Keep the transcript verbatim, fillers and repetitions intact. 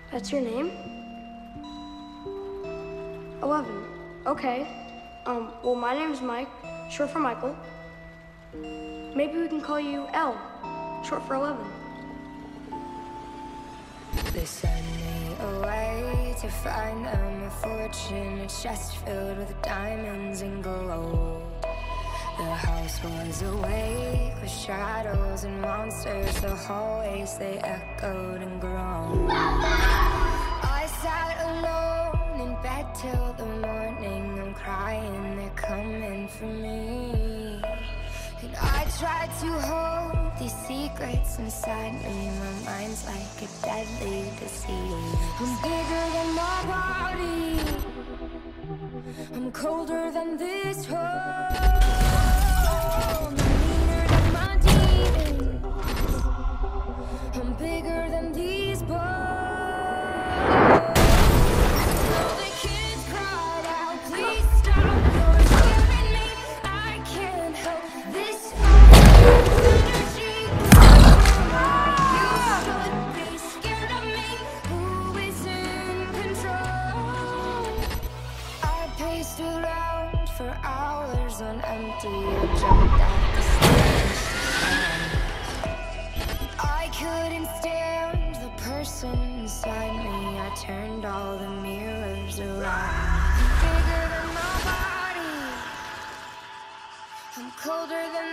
That's your name? Eleven. Okay. Um, well, my name's Mike, short for Michael. Maybe we can call you L, short for eleven. They sent me away to find them a fortune, a chest filled with diamonds and gold. The house was awake with shadows and monsters. The hallways, they echoed and groaned. I sat alone in bed till the morning. I'm crying, they're coming for me. And I tried to hold these secrets inside me. My mind's like a deadly disease. I'm bigger than my body. I'm colder than this home. I'm meaner than my demons. I'm bigger than these bones. All the kids cried out, please stop, you're scaring me. I can't help this energy. You should be scared of me. Who is in control? I paced around for hours on empty. I jumped out the stairs to stand. I couldn't stand the person inside me. I turned all the mirrors around. I'm bigger than my body. I'm colder than